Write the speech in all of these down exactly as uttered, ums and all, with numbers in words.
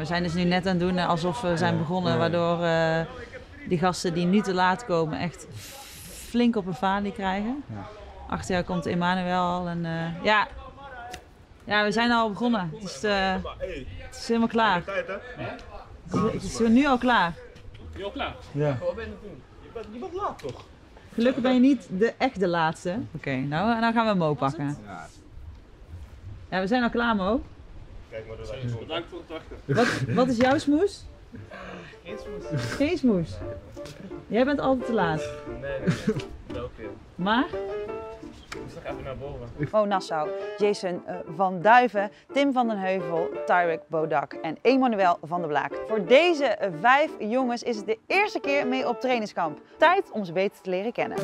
we zijn dus nu net aan het doen alsof we zijn begonnen, waardoor uh, die gasten die nu te laat komen echt flink op een falie krijgen. Ja. Achter jou komt Emmanuel al en uh, ja, ja, we zijn al begonnen. Het is, uh, het is helemaal klaar. Het is nu al klaar. Nu al klaar? Ja. Wat ben je aan het doen? Je bent, je bent laat toch? Gelukkig ben je niet de echt de laatste. Oké, okay, nou, nou gaan we Mo pakken. Ja, we zijn al klaar, Mo. Kijk maar, dat bedankt voor het wachten. Wat, wat is jouw smoes? Geen smoes. Geen smoes? Jij bent altijd te laat. Nee, nee, nee. Welke? Maar? Ik moest nog even naar boven. Mo Nassau, Jason uh, van Duiven, Tim van den Heuvel, Tyrick Bodak en Emmanuel van der Blaak. Voor deze uh, vijf jongens is het de eerste keer mee op trainingskamp. Tijd om ze beter te leren kennen.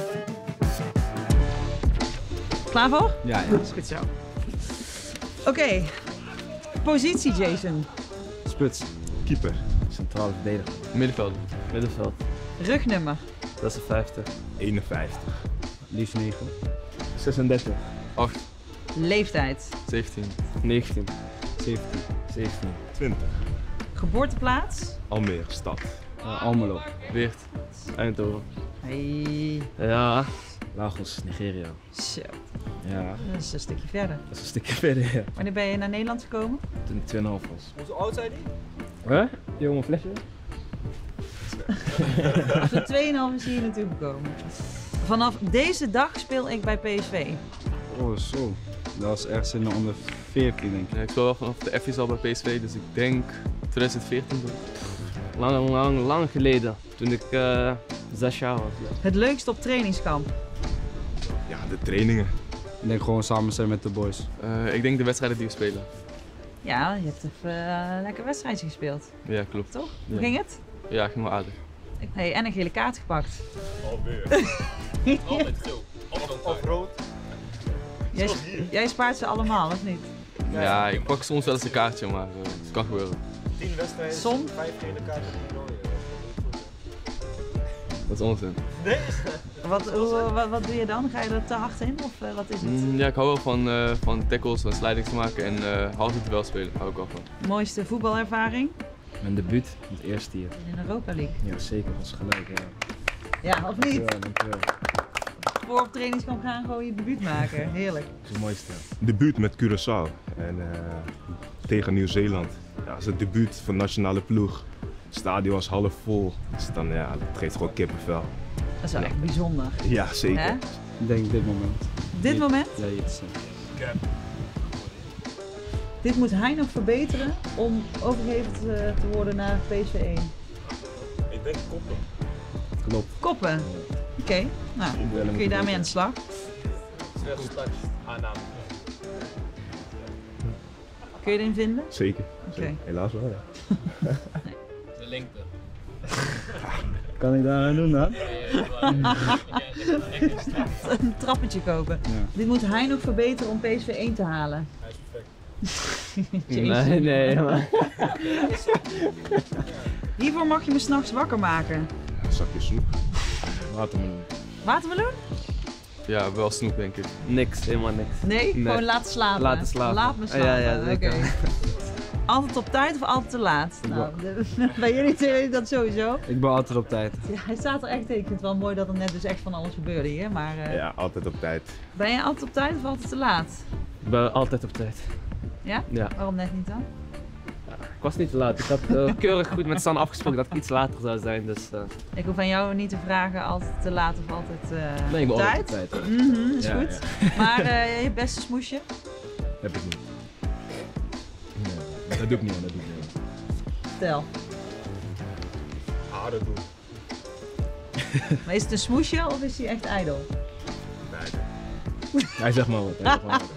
Klaar voor? Ja, ja. Goed zo. Oké, okay. Positie Jason. Spits. Keeper. Centrale verdediger. Middenveld. Middenveld. Rugnummer. zesenvijftig. eenenvijftig. Liefst negen. zesendertig. acht. Leeftijd. zeventien. negentien. zeventien. zeventien. twintig. Geboorteplaats. Almere, stad. Uh, Almelo. Weert. Eindhoven. Hey. Ja. Lagos, Nigeria. Zo. Ja. Dat is een stukje verder. Dat is een stukje verder, ja. Wanneer ben je naar Nederland gekomen? Toen ik twee komma vijf was. Hoe oud zijn die? Hè? Jonge flesje? Voor twee komma vijf is hier naartoe gekomen. Vanaf deze dag speel ik bij P S V. Oh, zo. Dat was ergens in de onder veertien, denk ik. Ja, ik speel wel vanaf de F S al bij P S V, dus ik denk twintig veertien. Lang, lang, lang geleden. Toen ik uh, zes jaar was. Ja. Het leukste op trainingskamp? Ja, de trainingen. Ik denk gewoon samen zijn met de boys. Uh, ik denk de wedstrijden die we spelen. Ja, je hebt even uh, een lekker wedstrijdje gespeeld. Ja, klopt. Toch? Ja. Hoe ging het? Ja, ging wel aardig. Hey, en een gele kaart gepakt. Alweer. Altijd geel. Of, of rood. Jij, jij spaart ze allemaal, of niet? Ja, ja, ik pak soms wel eens een kaartje, maar uh, het kan gebeuren. tien wedstrijden, Som? vijf gele kaarten en een rode. Dat is onzin. Nee? Wat, hoe, wat, wat doe je dan? Ga je er te hard in of uh, wat is het? Mm, ja, ik hou wel van, uh, van tackles, van slidings maken en uh, halve duel spelen. Hou ik wel van. Mooiste voetbalervaring? Mijn debuut, het eerste hier. In Europa League. Ja, zeker, was gelijk. Ja, ja of niet? dankjewel, dankjewel. Voor op trainingskamp gaan gewoon je debuut maken. Heerlijk. Dat is het mooiste. Debuut met Curaçao. En uh, tegen Nieuw-Zeeland. Ja, dat is het debuut van de nationale ploeg. Het stadion was half vol. Dus dan, ja, dat geeft gewoon kippenvel. Dat is wel echt bijzonder. Ja, zeker. Hè? Ik denk dit moment. Dit Hier, moment? Ja, hier te zijn. Ja. Dit moet hij nog verbeteren om overgegeven te, te worden naar P S V één. Ik denk koppen. Klopt. Koppen? Oké, okay. Nou, kun je daarmee aan de slag? Snel start. Aanname. Kun je erin vinden? Zeker. Oké. Okay. Helaas wel, ja. Nee. De lengte. Kan ik daar aan doen dan? Een trappetje kopen. Ja. Dit moet hij nog verbeteren om P S V één te halen. Hij is perfect. Nee, nee, maar... Hiervoor mag je me s'nachts wakker maken. Een zakje snoep. Watermeloen. Watermeloen? Ja, wel snoep denk ik. Niks, helemaal niks. Nee, Nee. gewoon laten slapen. Laten slapen. Laat me slapen. Ja, ja, zeker. Okay. Altijd op tijd of altijd te laat? Nou, de, bij jullie twee weet ik dat sowieso. Ik ben altijd op tijd. Ja, hij staat er echt in. Ik vind het wel mooi dat er net dus echt van alles gebeurde hier. Maar uh, Ja, altijd op tijd. ben je altijd op tijd of altijd te laat? Ik ben altijd op tijd. Ja? Ja. Waarom net niet dan? Ik was niet te laat. Ik had uh, keurig goed met San afgesproken dat ik iets later zou zijn, dus... Uh... Ik hoef aan jou niet te vragen altijd te laat of altijd uh, Nee, ik ben op altijd tijd. op tijd. Mhm, is Ja, goed. Maar uh, je beste smoesje? Heb ik niet. Nee, dat doe ik niet, dat doe ik niet. Stel. Harder doen. Maar is het een smoesje of is hij echt ijdel? Beide. Hij zegt maar wat. Hij zegt maar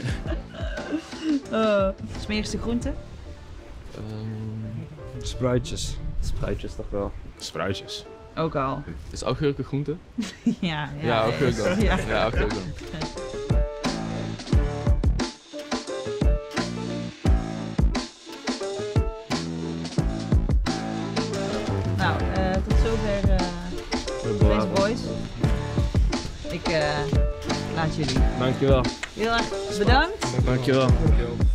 wat. Uh, smerigste groente? Um, Spruitjes. spruitjes toch wel. Spruitjes. Ook al. Is augurk een groente? ja, ja, Ja, augurk dan. Ja. Ja, augurk dan. Nou, uh, tot zover uh, deze boys. Ik uh, laat jullie. Dankjewel. Heel erg bedankt. Dankjewel. Dankjewel.